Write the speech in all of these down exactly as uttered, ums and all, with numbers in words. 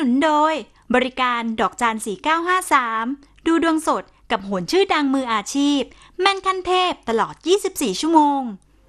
นุนโดยบริการดอกจานสี่เก้าห้าสามดูดวงสดกับโหนชื่อดังมืออาชีพแม่นขั้นเทพตลอดยี่สิบสี่ชั่วโมง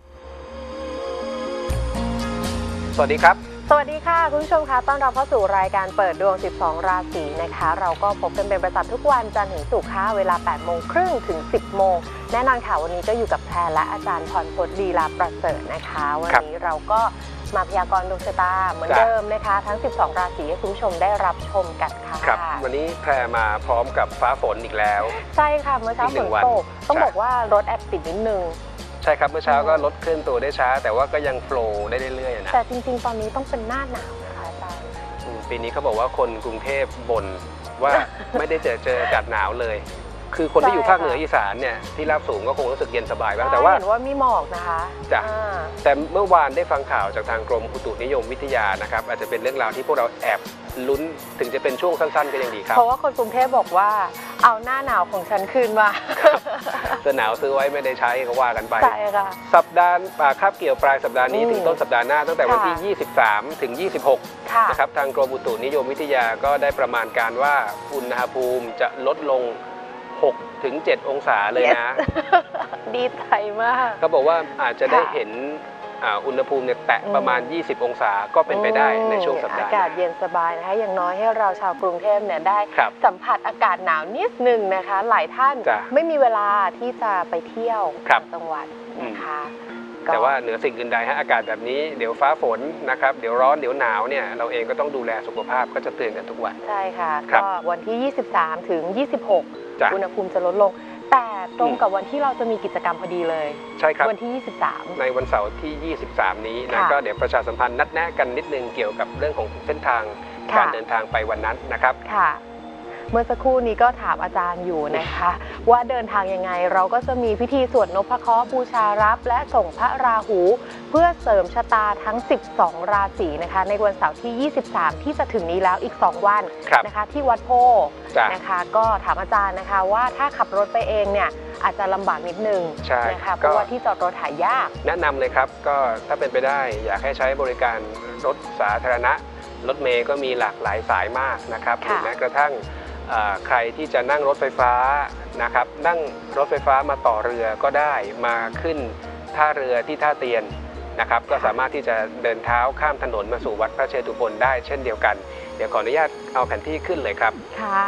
สวัสดีครับสวัสดีค่ะคุณผู้ชมคะต้อนรับเข้าสู่รายการเปิดดวงสิบสองราศีนะคะเราก็พบกันเป็นประจำทุกวันจันทร์ถึงศุกร์ค่ะเวลาแปดโมงครึ่งถึงสิบโมงแน่นอนค่ะวันนี้ก็อยู่กับแพรและอาจารย์พรพจน์ลีลาประเสริฐนะคะวันนี้เราก็มาพยากรณ์ดวงชะตาเหมือนเดิมนะคะทั้งสิบสองราศีให้คุณผู้ชมได้รับชมกันค่ะครับวันนี้แพรมาพร้อมกับฟ้าฝนอีกแล้วใช่ค่ะเมื่อเช้าฝนตกต้องบอกว่ารถแอบติดนิดนึงใช่ครับเมื่อเช้าก็ลดเคลื่อนตัวได้ช้าแต่ว่าก็ยังโฟลว์ได้เรื่อยๆนะแต่จริงๆตอนนี้ต้องเป็นหน้าหนาวนะคะอาจารย์ปีนี้เขาบอกว่าคนกรุงเทพบ่นว่าไม่ได้เจอเจออากาศหนาวเลยคือคนที่อยู่ภาคเหนืออีสานเนี่ยที่ราบสูงก็คงรู้สึกเย็นสบายบ้างแต่ว่าเห็นว่ามีหมอกนะคะจ้ะแต่เมื่อวานได้ฟังข่าวจากทางกรมอุตุนิยมวิทยานะครับอาจจะเป็นเรื่องราวที่พวกเราแอบลุ้นถึงจะเป็นช่วงสั้นๆก็ยังดีครับเพราะว่าคนกรุงเทพบอกว่าเอาหน้าหนาวของฉันคืนมาเสื้อหนาวซื้อไว้ไม่ได้ใช้ก็ว่ากันไปใช่ค่ะสัปดาห์คาบเกี่ยวปลายสัปดาห์นี้ถึงต้นสัปดาห์หน้าตั้งแต่วันที่ยี่สิบสามถึงยี่สิบหกนะครับทางกรมอุตุนิยมวิทยาก็ได้ประมาณการว่าอุณหภูมิจะลดลงหกถึงเจ็ดองศาเลยนะดีใจมากเขาบอกว่าอาจจะได้เห็นอุณหภูมิเนี่ยแตะประมาณยี่สิบองศาก็เป็นไปได้ในช่วงสัปดาห์อากาศเย็นสบายนะคะอย่างน้อยให้เราชาวกรุงเทพเนี่ยได้สัมผัสอากาศหนาวนิดนึงนะคะหลายท่านไม่มีเวลาที่จะไปเที่ยวจังหวัดนะคะแต่ว่าเหนือสิ่งอื่นใดฮะอากาศแบบนี้เดี๋ยวฟ้าฝนนะครับเดี๋ยวร้อนเดี๋ยวหนาวเนี่ยเราเองก็ต้องดูแลสุขภาพก็จะเตือนกันทุกวันใช่ค่ะก็วันที่ยี่สิบสามถึงยี่สิบหกอุณหภูมิจะลดลงแต่ตรงกับวันที่เราจะมีกิจกรรมพอดีเลยใช่ครับวันที่ยี่สิบสามในวันเสาร์ที่ยี่สิบสามนี้นะก็เดี๋ยวประชาสัมพันธ์นัดแนะกันนิดนึงเกี่ยวกับเรื่องของเส้นทางการเดินทางไปวันนั้นนะครับค่ะเมื่อสักครู่นี้ก็ถามอาจารย์อยู่นะคะว่าเดินทางยังไงเราก็จะมีพิธีสวดนพเคราะห์บูชารับและส่งพระราหูเพื่อเสริมชะตาทั้งสิบสองราศีนะคะในวันเสาร์ที่ยี่สิบสามที่จะถึงนี้แล้วอีกสองวันนะคะที่วัดโพนะคะก็ถามอาจารย์นะคะว่าถ้าขับรถไปเองเนี่ยอาจจะลำบากนิดนึงนะคะเพราะว่าที่จอดรถหายากแนะนำเลยครับก็ถ้าเป็นไปได้อยากให้ใช้บริการรถสาธารณะรถเมล์ก็มีหลากหลายสายมากนะครับหรือแม้กระทั่งใครที่จะนั่งรถไฟฟ้านะครับนั่งรถไฟฟ้ามาต่อเรือก็ได้มาขึ้นท่าเรือที่ท่าเตียนนะครับก็สามารถที่จะเดินเท้าข้ามถนนมาสู่วัดพระเชตุพนได้เช่นเดียวกันเดี๋ยวขออนุญาตเอาแผนที่ขึ้นเลยครับค่ะ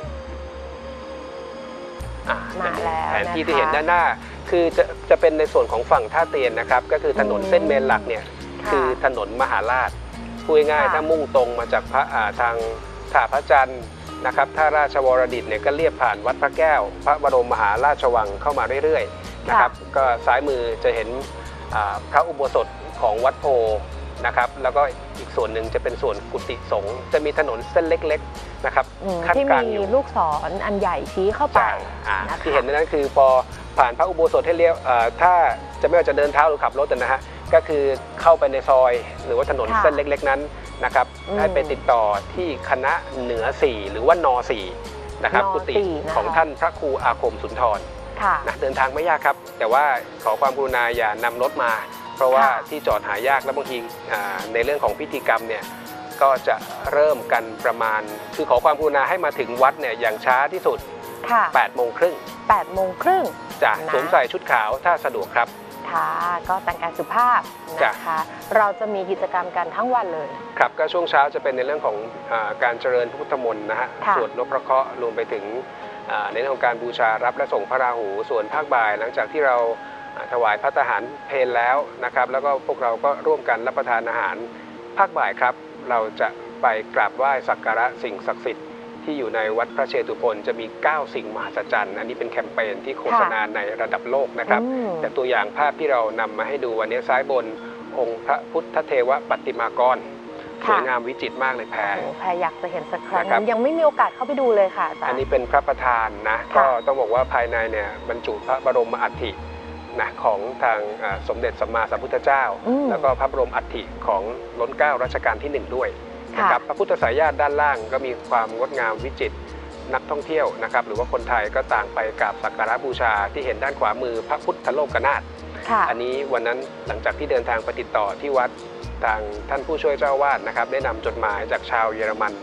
มาแล้วแผนที่ที่เห็นด้านหน้าคือจะจะเป็นในส่วนของฝั่งท่าเตียนนะครับก็คือถนนเส้นเมนหลักเนี่ยคือถนนมหาราชพูดง่ายๆถ้ามุ่งตรงมาจากพระทางท่าพระจันทร์นะครับท่าราชวรดิตเนี่ยก็เลียบผ่านวัดพระแก้วพระบรมมหาราชวังเข้ามาเรื่อยๆนะครับก็ซ้ายมือจะเห็นพระอุโบสถของวัดโพนะครับแล้วก็อีกส่วนหนึ่งจะเป็นส่วนกุฏิสงฆ์จะมีถนนเส้นเล็กๆนะครับที่มีลูกศรอันใหญ่ชี้เข้าไปที่เห็นนั้นคือพอผ่านพระอุโบสถให้เลี้ยวถ้าจะไม่ว่าจะเดินเท้าหรือขับรถนะฮะก็คือเข้าไปในซอยหรือว่าถนนเส้นเล็กๆนั้นนะครับให้ไปติดต่อที่คณะเหนือสี่หรือว่านอสี่นะครับกุฏิของท่านพระครูอาคมสุนทรนะเดินทางไม่ยากครับแต่ว่าขอความกรุณาอย่านำรถมาเพราะว่าที่จอดหายากและบางทีในเรื่องของพิธีกรรมเนี่ยก็จะเริ่มกันประมาณคือขอความกรุณาให้มาถึงวัดเนี่ยอย่างช้าที่สุดแปดโมงครึ่งแปดโมงครึ่งจะสวมใส่ชุดขาวถ้าสะดวกครับค่ะก็แต่งกายสุภาพนะคะเราจะมีกิจกรรมกันทั้งวันเลยครับก็ช่วงเช้าจะเป็นในเรื่องของการเจริญพุทธมนต์นะฮะสวดนพเคราะห์รวมไปถึงในเรื่องของการบูชารับและส่งพระราหูส่วนภาคบ่ายหลังจากที่เราถวายพระทหารเพลแล้วนะครับแล้วก็พวกเราก็ร่วมกันรับประทานอาหารภาคบ่ายครับเราจะไปกราบไหว้สักการะสิ่งศักดิ์สิทธิ์ที่อยู่ในวัดพระเชตุพนจะมีเก้าสิ่งมหัศจรรย์อันนี้เป็นแคมเปญที่โฆษณาในระดับโลกนะครับแต่ตัวอย่างภาพที่เรานำมาให้ดูวันนี้ซ้ายบนองค์พระพุทธเทวปฏิมากรสวยงามวิจิตรมากเลยแพรแพรอยากจะเห็นสักครั้งยังไม่มีโอกาสเข้าไปดูเลยค่ะอันนี้เป็นพระประธานนะก็ต้องบอกว่าภายในเนี่ยบรรจุพระบรมอัฐินะของทางสมเด็จสัมมาสัมพุทธเจ้าแล้วก็พระบรมอัฐิของล้นเกล้ารัชกาลที่หนึ่งด้วยนะครับพระพุทธสายญาติด้านล่างก็มีความงดงามวิจิตรนักท่องเที่ยวนะครับหรือว่าคนไทยก็ต่างไปกราบสักการะบูชาที่เห็นด้านขวามือพระพุทธโลกนาถอันนี้วันนั้นหลังจากที่เดินทางไปติดต่อที่วัดทางท่านผู้ช่วยเจ้าวาดนะครับได้นำจดหมายจากชาวเยอรมัน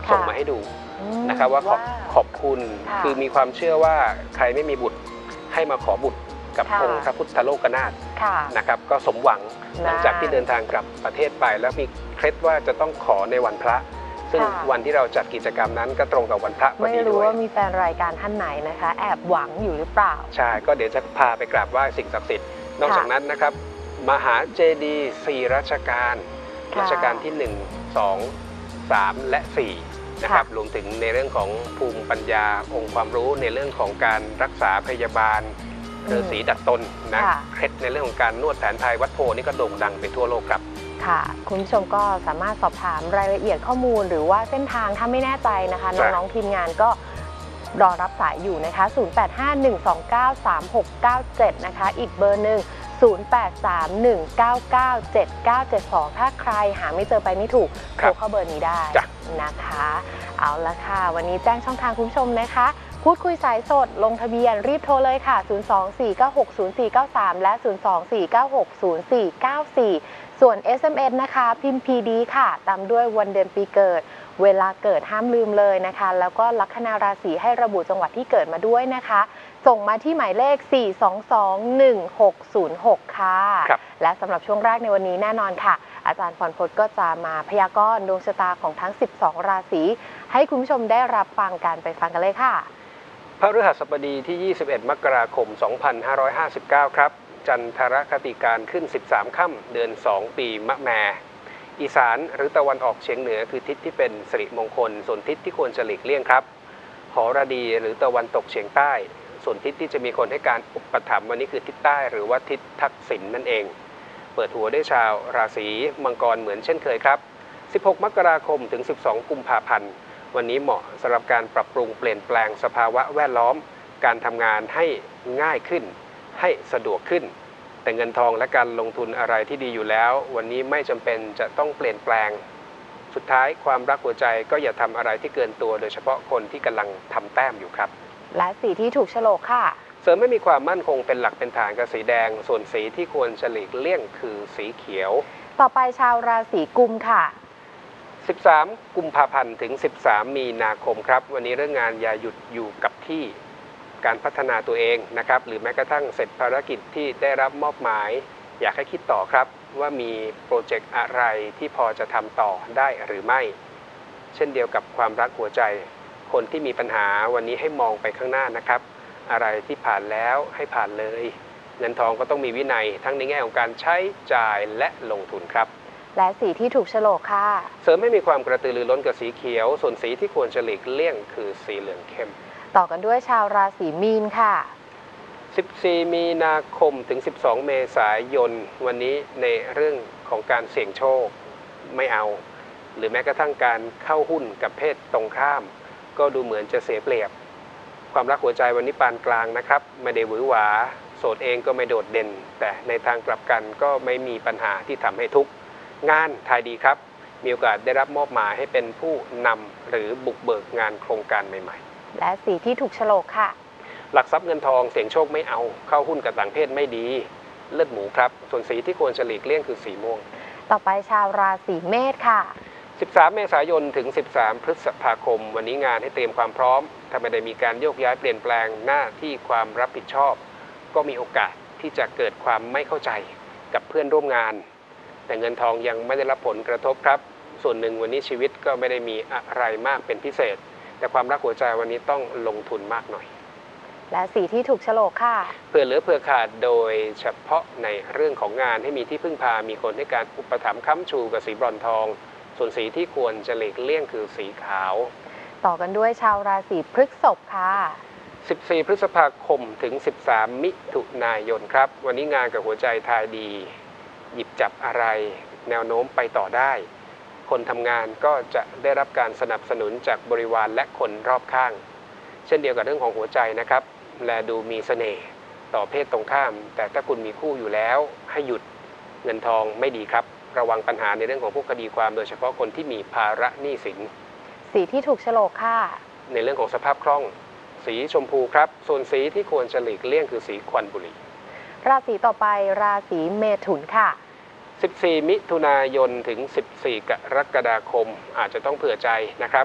ส่งมาให้ดูนะครับว่าขอบขอบคุณคือมีความเชื่อว่าใครไม่มีบุตรให้มาขอบุตรกับองค์พระพุทธโลกนาถนะครับก็สมหวังหลังจากที่เดินทางกลับประเทศไปแล้วมีเคล็ดว่าจะต้องขอในวันพระซึ่งวันที่เราจัดกิจกรรมนั้นก็ตรงกับวันพระพอดีด้วยไม่รู้ว่ามีแฟนรายการท่านไหนนะคะแอบหวังอยู่หรือเปล่าใช่ก็เดี๋ยวจะพาไปกราบไหว้สิ่งศักดิ์สิทธิ์นอกจากนั้นนะครับมหาเจดีย์สี่รัชกาลรัชกาลที่หนึ่ง สอง สามและสี่นะครับรวมถึงในเรื่องของภูมิปัญญาองค์ความรู้ในเรื่องของการรักษาพยาบาลฤาษีดัดตนนะเคล็ดในเรื่องของการนวดแผนไทยวัดโพนี่ก็โด่งดังไปทั่วโลกครับค่ะคุณผู้ชมก็สามารถสอบถามรายละเอียดข้อมูลหรือว่าเส้นทางถ้าไม่แน่ใจนะคะน้องๆทีมงานก็รอรับสายอยู่นะคะศูนย์ แปด ห้า หนึ่ง สอง เก้า สาม หก เก้า เจ็ดนะคะอีกเบอร์หนึ่งศูนย์ แปด สาม หนึ่ง เก้า เก้า เจ็ด เก้า เจ็ด สองถ้าใครหาไม่เจอไปไม่ถูกโทรเข้าเบอร์นี้ได้นะคะเอาละค่ะวันนี้แจ้งช่องทางคุณผู้ชมนะคะพูดคุยสายสดลงทะเบียนรีบโทรเลยค่ะศูนย์ สอง สี่ เก้า หก ศูนย์ สี่ เก้า สามและศูนย์ สอง สี่ เก้า หก ศูนย์ สี่ เก้า สี่ส่วน เอส เอ็ม เอส นะคะพิมพ์ พี ดี ค่ะตามด้วยวันเดือนปีเกิดเวลาเกิดห้ามลืมเลยนะคะแล้วก็ลัคนาราศีให้ระบุจังหวัดที่เกิดมาด้วยนะคะส่งมาที่หมายเลข สี่ สอง สอง หนึ่ง หก ศูนย์ หก ค่ะและสำหรับช่วงแรกในวันนี้แน่นอนค่ะอาจารย์พรพจน์ก็จะมาพยากรณ์ดวงชะตาของทั้งสิบสองราศีให้คุณผู้ชมได้รับฟังกันไปฟังกันเลยค่ะพฤหัสบดีที่ยี่สิบเอ็ดมกราคมสองพันห้าร้อยห้าสิบเก้าครับจันทรคติการขึ้นสิบสามค่ำเดือนสองปีมะแม่อีสานหรือตะวันออกเฉียงเหนือคือทิศที่เป็นสิริมงคลส่วนทิศที่ควรจะหลีกเลี่ยงครับหรดีหรือตะวันตกเฉียงใต้ส่วนทิศที่จะมีคนให้การอุปถัมภ์วันนี้คือทิศใต้หรือว่าทิศทักษิณนั่นเองเปิดหัวด้วยชาวราศีมังกรเหมือนเช่นเคยครับสิบหกมกราคมถึงสิบสองกุมภาพันธ์วันนี้เหมาะสำหรับการปรับปรุงเปลี่ยนแปลงสภาวะแวดล้อมการทำงานให้ง่ายขึ้นให้สะดวกขึ้นแต่เงินทองและการลงทุนอะไรที่ดีอยู่แล้ววันนี้ไม่จำเป็นจะต้องเปลี่ยนแปลงสุดท้ายความรักหัวใจก็อย่าทำอะไรที่เกินตัวโดยเฉพาะคนที่กำลังทำแต้มอยู่ครับและสีที่ถูกโฉลกค่ะเสริมไม่มีความมั่นคงเป็นหลักเป็นฐานกับสีแดงส่วนสีที่ควรหลีกเลี่ยงคือสีเขียวต่อไปชาวราศีกุมค่ะสิบสามกุมภาพันธ์ถึงสิบสามมีนาคมครับวันนี้เรื่องงานอย่าหยุดอยู่กับที่การพัฒนาตัวเองนะครับหรือแม้กระทั่งเสร็จภารกิจที่ได้รับมอบหมายอยากให้คิดต่อครับว่ามีโปรเจกต์อะไรที่พอจะทำต่อได้หรือไม่เช่นเดียวกับความรักหัวใจคนที่มีปัญหาวันนี้ให้มองไปข้างหน้านะครับอะไรที่ผ่านแล้วให้ผ่านเลยเงินทองก็ต้องมีวินัยทั้งในแง่ของการใช้จ่ายและลงทุนครับและสีที่ถูกโฉลกค่ะเสริมไม่มีความกระตือรือร้นกับสีเขียวส่วนสีที่ควรหลีกเลี่ยงคือสีเหลืองเข้มต่อกันด้วยชาวราศีมีนค่ะสิบสี่มีนาคมถึงสิบสองเมษายนวันนี้ในเรื่องของการเสี่ยงโชคไม่เอาหรือแม้กระทั่งการเข้าหุ้นกับเพศตรงข้ามก็ดูเหมือนจะเสียเปรียบความรักหัวใจวันนี้ปานกลางนะครับไม่ได้หวือหวาโสดเองก็ไม่โดดเด่นแต่ในทางกลับกันก็ไม่มีปัญหาที่ทำให้ทุกข์งานทายดีครับมีโอกาสได้รับมอบหมายให้เป็นผู้นำหรือบุกเบิกงานโครงการใหม่ๆและสีที่ถูกโฉลกค่ะหลักทรัพย์เงินทองเสี่ยงโชคไม่เอาเข้าหุ้นกับต่างเพศไม่ดีเลือดหมูครับส่วนสีที่ควรหลีกเลี่ยงคือสีม่วงต่อไปชาวราศีเมษค่ะสิบสามเมษายนถึงสิบสามพฤษภาคมวันนี้งานให้เตรียมความพร้อมถ้าไม่ได้มีการโยกย้ายเปลี่ยนแปลงหน้าที่ความรับผิดชอบก็มีโอกาสที่จะเกิดความไม่เข้าใจกับเพื่อนร่วมงานแต่เงินทองยังไม่ได้รับผลกระทบครับส่วนหนึ่งวันนี้ชีวิตก็ไม่ได้มีอะไรมากเป็นพิเศษแต่ความรักหัวใจวันนี้ต้องลงทุนมากหน่อยและสีที่ถูกโฉลกค่ะเผื่อเหลือเผื่อขาดโดยเฉพาะในเรื่องของงานให้มีที่พึ่งพามีคนให้การอุปถัมภ์ค้ำชูกับสีบรอนทองส่วนสีที่ควรจะหลีกเลี่ยงคือสีขาวต่อกันด้วยชาวราศีพฤษภค่ะสิบสี่พฤษภาคมถึงสิบสามมิถุนายนครับวันนี้งานกับหัวใจทายดีหยิบจับอะไรแนวโน้มไปต่อได้คนทำงานก็จะได้รับการสนับสนุนจากบริวารและคนรอบข้างเช่นเดียวกับเรื่องของหัวใจนะครับแลดูมีเสน่ห์ต่อเพศตรงข้ามแต่ถ้าคุณมีคู่อยู่แล้วให้หยุดเงินทองไม่ดีครับระวังปัญหาในเรื่องของพวกคดีความโดยเฉพาะคนที่มีภาระหนี้สินสีที่ถูกโฉลกค่ะในเรื่องของสภาพคล่องสีชมพูครับส่วนสีที่ควรจะหลีกเลี่ยงคือสีควันบุหรี่ราศีต่อไปราศีเมถุนค่ะสิบสี่มิถุนายนถึงสิบสี่กรกฎาคมอาจจะต้องเผื่อใจนะครับ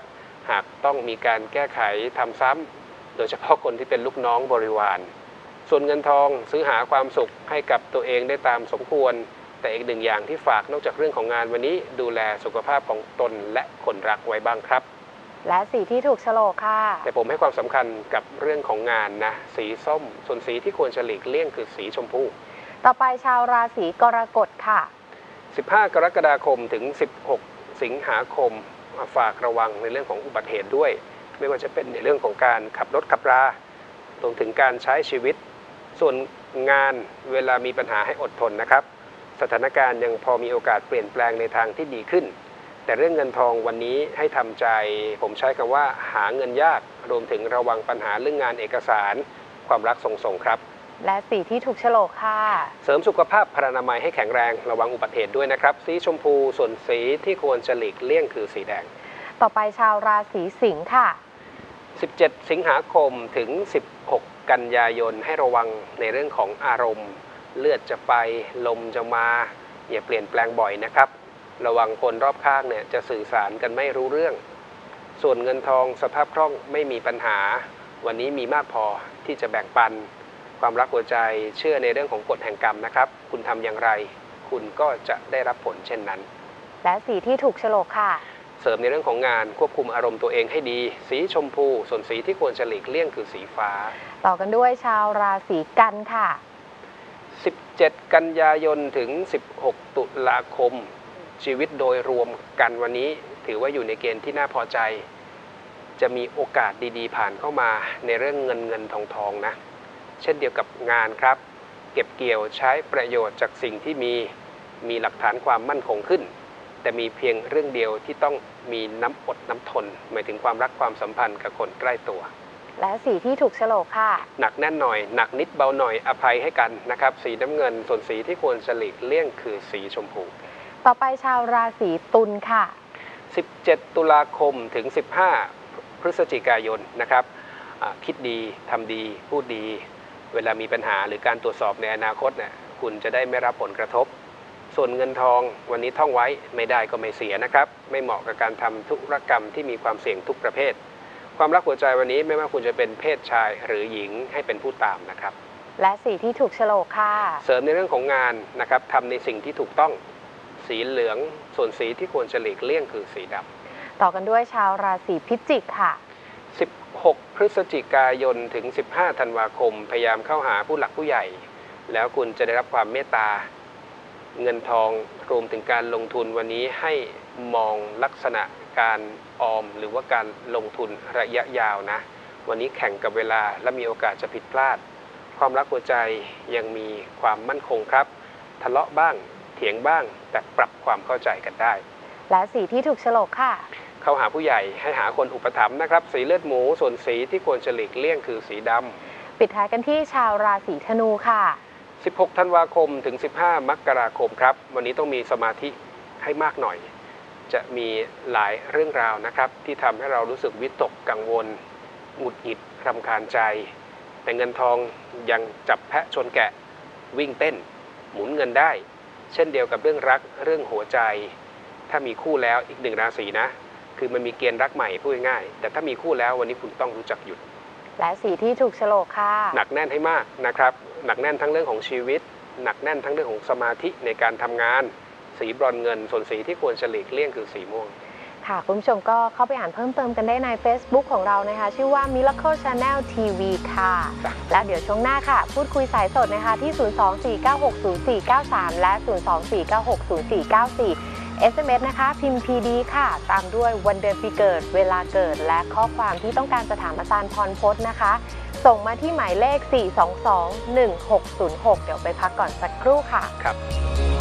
หากต้องมีการแก้ไขทำซ้ำโดยเฉพาะคนที่เป็นลูกน้องบริวารส่วนเงินทองซื้อหาความสุขให้กับตัวเองได้ตามสมควรแต่อีกหนึ่งอย่างที่ฝากนอกจากเรื่องของงานวันนี้ดูแลสุขภาพของตนและคนรักไว้บ้างครับและสีที่ถูกโฉลกค่ะแต่ผมให้ความสำคัญกับเรื่องของงานนะสีส้มส่วนสีที่ควรจะหลีกเลี่ยงคือสีชมพูต่อไปชาวราศีกรกฎค่ะสิบห้ากรกฎาคมถึงสิบหกสิงหาคมฝากระวังในเรื่องของอุบัติเหตุด้วยไม่ว่าจะเป็นในเรื่องของการขับรถขับรารวมถึงการใช้ชีวิตส่วนงานเวลามีปัญหาให้อดทนนะครับสถานการณ์ยังพอมีโอกาสเปลี่ยนแปลงในทางที่ดีขึ้นแต่เรื่องเงินทองวันนี้ให้ทำใจผมใช้คำว่าหาเงินยากรวมถึงระวังปัญหาเรื่องงานเอกสารความรักทรงๆครับและสีที่ถูกโฉลกค่ะเสริมสุขภาพพรรณนามัยให้แข็งแรงระวังอุบัติเหตุด้วยนะครับสีชมพูส่วนสีที่ควรจะหลีกเลี่ยงคือสีแดงต่อไปชาวราศีสิงค์ค่ะสิบเจ็ดสิงหาคมถึงสิบหกกันยายนให้ระวังในเรื่องของอารมณ์เลือดจะไปลมจะมาอย่าเปลี่ยนแปลงบ่อยนะครับระวังคนรอบข้างเนี่ยจะสื่อสารกันไม่รู้เรื่องส่วนเงินทองสภาพคล่องไม่มีปัญหาวันนี้มีมากพอที่จะแบ่งปันความรักหัวใจเชื่อในเรื่องของกฎแห่งกรรมนะครับคุณทำอย่างไรคุณก็จะได้รับผลเช่นนั้นและสีที่ถูกโฉลกค่ะเสริมในเรื่องของงานควบคุมอารมณ์ตัวเองให้ดีสีชมพูส่วนสีที่ควรจะหลีกเลี่ยงคือสีฟ้าต่อกันด้วยชาวราศีกันค่ะสิบเจ็ดกันยายนถึงสิบหกตุลาคมชีวิตโดยรวมกันวันนี้ถือว่าอยู่ในเกณฑ์ที่น่าพอใจจะมีโอกาสดีๆผ่านเข้ามาในเรื่องเงินเงินทองทองนะเช่นเดียวกับงานครับเก็บเกี่ยวใช้ประโยชน์จากสิ่งที่มีมีหลักฐานความมั่นคงขึ้นแต่มีเพียงเรื่องเดียวที่ต้องมีน้ำอดน้ำทนหมายถึงความรักความสัมพันธ์กับคนใกล้ตัวและสีที่ถูกโฉลกค่ะหนักแน่นหน่อยหนักนิดเบาหน่อยอภัยให้กันนะครับสีน้ำเงินส่วนสีที่ควรจะหลีกเลี่ยงคือสีชมพูต่อไปชาวราศีตุลค่ะสิบเจ็ดตุลาคมถึงสิบห้าพฤศจิกายนนะครับคิดดีทำดีพูดดีเวลามีปัญหาหรือการตรวจสอบในอนาคตเนี่ยคุณจะได้ไม่รับผลกระทบส่วนเงินทองวันนี้ท่องไว้ไม่ได้ก็ไม่เสียนะครับไม่เหมาะกับการทำธุรกรรมที่มีความเสี่ยงทุกประเภทความรักหัวใจวันนี้ไม่ว่าคุณจะเป็นเพศชายหรือหญิงให้เป็นผู้ตามนะครับและสีที่ถูกโฉลกค่ะเสริมในเรื่องของงานนะครับทำในสิ่งที่ถูกต้องสีเหลืองส่วนสีที่ควรจะหลีกเลี่ยงคือสีดำต่อกันด้วยชาวราศีพิจิกค่ะสิบหกพฤศจิกายนถึงสิบห้าธันวาคมพยายามเข้าหาผู้หลักผู้ใหญ่แล้วคุณจะได้รับความเมตตาเงินทองรวมถึงการลงทุนวันนี้ให้มองลักษณะการออมหรือว่าการลงทุนระยะยาวนะวันนี้แข่งกับเวลาและมีโอกาสจะผิดพลาดความรักหัวใจยังมีความมั่นคงครับทะเลาะบ้างเถียงบ้างแต่ปรับความเข้าใจกันได้และสีที่ถูกโฉลกค่ะเข้าหาผู้ใหญ่ให้หาคนอุปถัมภ์นะครับสีเลือดหมูส่วนสีที่ควรจะหลีกเลี่ยงคือสีดำปิดท้ายกันที่ชาวราศีธนูค่ะสิบหกธันวาคมถึงสิบห้ามกราคมครับวันนี้ต้องมีสมาธิให้มากหน่อยจะมีหลายเรื่องราวนะครับที่ทำให้เรารู้สึกวิตกกังวลหงุดหงิดรำคาญใจแต่เงินทองยังจับแพะชนแกะวิ่งเต้นหมุนเงินได้เช่นเดียวกับเรื่องรักเรื่องหัวใจถ้ามีคู่แล้วอีกหนึ่งราศีนะคือมันมีเกณฑ์รักใหม่พูดง่ายๆแต่ถ้ามีคู่แล้ววันนี้คุณต้องรู้จักหยุดและสีที่ถูกโฉลกค่ะหนักแน่นให้มากนะครับหนักแน่นทั้งเรื่องของชีวิตหนักแน่นทั้งเรื่องของสมาธิในการทำงานสีบรอนเงินส่วนสีที่ควรจะหลีกเลี่ยงคือสีม่วงค่ะคุณผู้ชมก็เข้าไปอ่านเพิ่มเติมกันได้ใน Facebook ของเรานะคะชื่อว่า Miracle Channel ที วี ค่ะและเดี๋ยวช่วงหน้าค่ะพูดคุยสายสดนะคะที่ ศูนย์ สอง สี่ เก้า หก ศูนย์ สี่ เก้า สาม และ ศูนย์ สอง สี่ เก้า หก ศูนย์ สี่ เก้า สี่ เอส เอ็ม เอส นะคะพิมพ์ พี ดี ค่ะตามด้วยวันเดือนปีเกิดเวลาเกิดและข้อความที่ต้องการจะถามอาจารย์พรพจน์นะคะส่งมาที่หมายเลข สี่ สอง สอง หนึ่ง หก ศูนย์ หก เดี๋ยวไปพักก่อนสักครู่ค่ะครับ